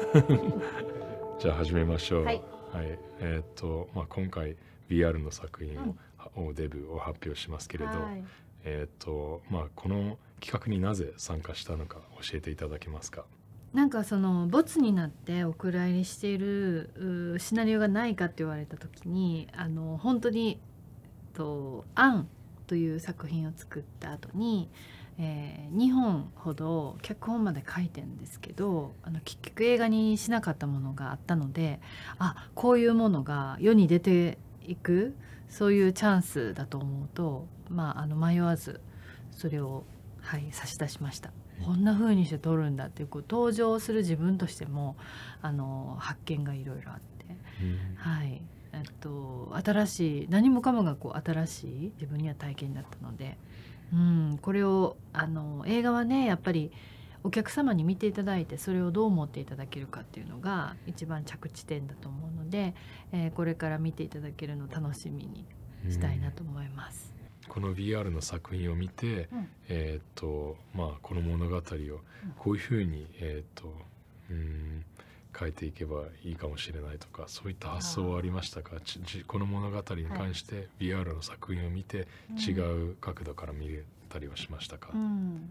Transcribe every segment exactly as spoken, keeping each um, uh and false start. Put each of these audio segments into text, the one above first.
じゃあ始めましょう。 ははいい。えーっと、まあ、今回 ブイアール の作品を、をデビューを発表しますけれど、 はい、 えーっと、まあ、この企画になぜ参加したのか教えていただけますか。 なんかそのボツになってお蔵入りしているうシナリオがないかって言われた時に、あの本当にと「アン」という作品を作った後に、えー、にほんほど脚本まで書いてるんですけど、あの結局映画にしなかったものがあったので、あ、こういうものが世に出ていく、そういうチャンスだと思うと、まあ、あの迷わずそれを、はい、差し出しました。こんな風にして撮るんだっていう、こう登場する自分としてもあの発見がいろいろあって、 うんはい、えっと、新しい何もかもがこう新しい自分には体験だったので、うん、これをあの映画はね、やっぱりお客様に見ていただいてそれをどう思っていただけるかっていうのが一番着地点だと思うので、えーこれから見ていただけるのを楽しみにしたいなと思います。 この ブイアール の作品を見て、 うんえーっとまあ、この物語をこういうふうに、えーっとうん書いていけばいいかもしれないとか、そういった発想はありましたか。ちちこの物語に関して ブイアール の作品を見て違う角度から見れたりはしましたか。 うん、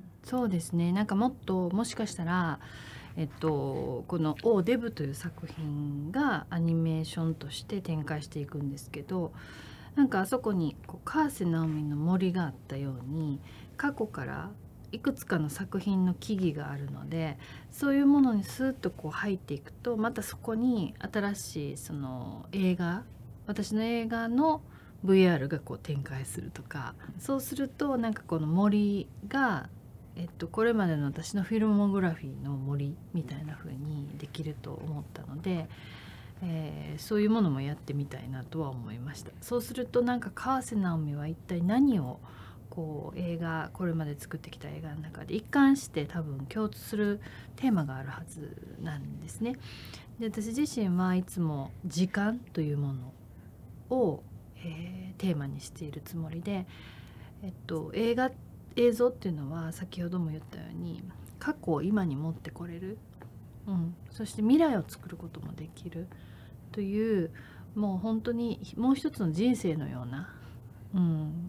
そうですね。なんかもっともしかしたら、えっと、この「オーデブ」という作品がアニメーションとして展開していくんですけど、なんかあそこにこう川瀬直美の森があったように、過去からいくつかの作品の木々があるので、そういうものにスーッとこう入っていくと、またそこに新しいその映画、私の映画の ブイアール がこう展開するとか、そうするとなんかこの森が、えっと、これまでの私のフィルモグラフィーの森みたいな風にできると思ったので、えーそういうものもやってみたいなとは思いました。そうするとなんか川瀬直美は一体何をこう映画、これまで作ってきた映画の中で一貫して多分共通するテーマがあるはずなんですね。で、私自身はいつも時間というものを、えーテーマにしているつもりで、えっと、映画映像っていうのは先ほども言ったように過去を今に持ってこれる、うん、そして未来を作ることもできるという、もう本当にもう一つの人生のような、うん、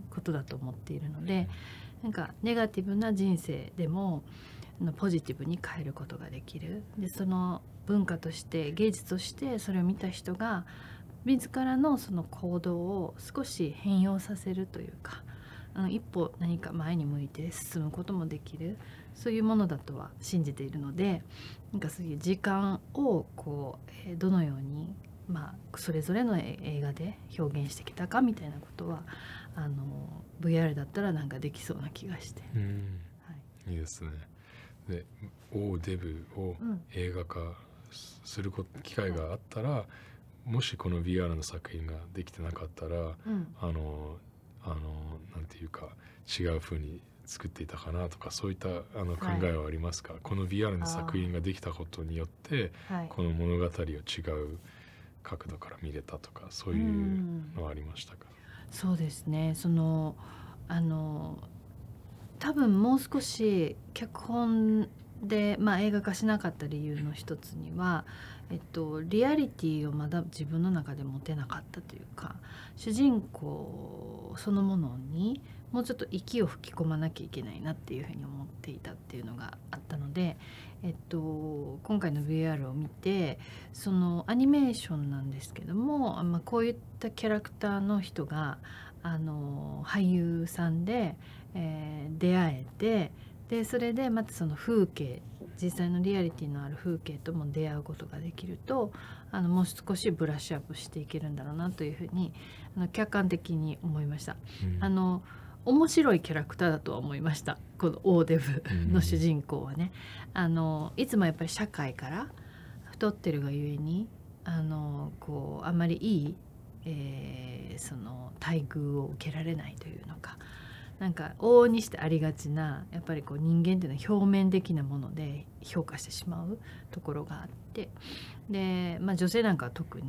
ことだと思っているので、なんかネガティブな人生でもあのポジティブに変えることができる。で、その文化として芸術としてそれを見た人が自らのその行動を少し変容させるというか、うん、一歩何か前に向いて進むこともできる、そういうものだとは信じているので、なんかそういう時間をこう、えーどのように、まあ、それぞれのえ映画で表現してきたかみたいなことは、あの ブイアール だったらなんかできそうな気がして、 うんはいいいですね。で、オーデブをうん映画化すること機会があったら、もしこの ブイアール の作品ができてなかったら、 うんあのあのなんていうか違う風に作っていたかなとか、そういったあの考はいえはありますか。この ブイアール の作品ができたことによってはいこの物語を違う角度から見れたとか、そういうのはありましたか。 そうですね。そのあの多分もう少し脚本で、まあ、映画化しなかった理由の一つには、えっと、リアリティをまだ自分の中で持てなかったというか、主人公そのものにもうちょっと息を吹き込まなきゃいけないなっていうふうに思っていたっていうのがあったので、えっと、今回の ブイアール を見て、そのアニメーションなんですけども、まあ、こういったキャラクターの人があの俳優さんで、えー出会えて、でそれでまたその風景、実際のリアリティのある風景とも出会うことができると、あのもう少しブラッシュアップしていけるんだろうなというふうにあの客観的に思いました。 うんあの面白いキャラクターだとは思いました。このオーデブの主人公はね、あのいつもやっぱり社会から太ってるがゆえに、あのこうあんまりいい、えーその待遇を受けられないというのか、なんか往々にしてありがちな、やっぱりこう人間っていうのは表面的なもので評価してしまうところがあって、で、まあ、女性なんかは特に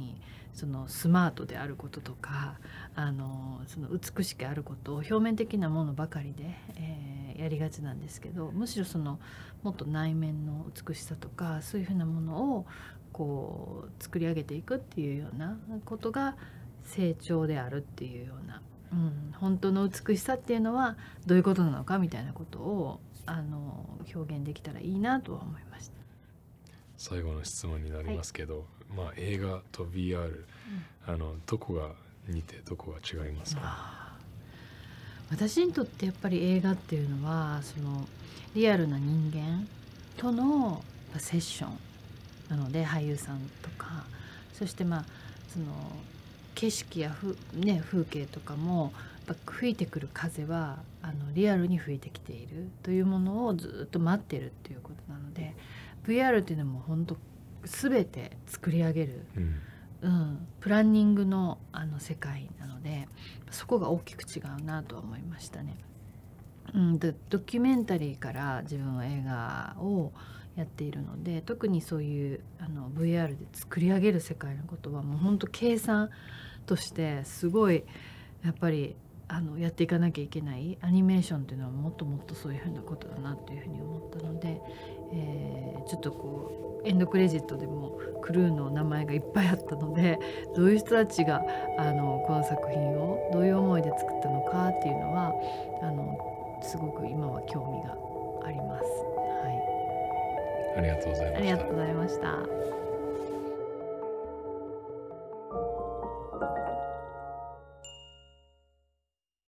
そのスマートであることとかあのその美しくあることを表面的なものばかりで、えー、やりがちなんですけど、むしろそのもっと内面の美しさとかそういうふうなものをこう作り上げていくっていうようなことが成長であるっていうような、うん、本当の美しさっていうのはどういうことなのかみたいなことをあの表現できたらいいなとは思いました。 最後の質問になりますけど、はい、まあ、映画と ブイアール、うん、あのどこが似てどこが違いますか？ 私にとってやっぱり映画っていうのはそのリアルな人間とのセッションなので、俳優さんとかそしてまあその景色やふ、ね、風景とかもやっぱ吹いてくる風はあのリアルに吹いてきているというものをずっと待ってるっていうことなので、 ブイアール っていうのも本当全て作り上げる、うんうん、プランニングの、あの世界なのでそこが大きく違うなとは思いましたね。うん、ド, ドキュメンタリーから自分は映画をやっているので、特にそういうあの ブイアール で作り上げる世界のことはもう本当計算としてすごいやっぱりあのやっていかなきゃいけない。アニメーションっていうのはもっともっとそういうふうなことだなというふうに思ったので、えー、ちょっとこうエンドクレジットでもクルーの名前がいっぱいあったので、どういう人たちがあのこの作品をどういう思いで作ったのかっていうのはあのすごく今は興味があります。はい、 ありがとうございました。 ありがとうございました。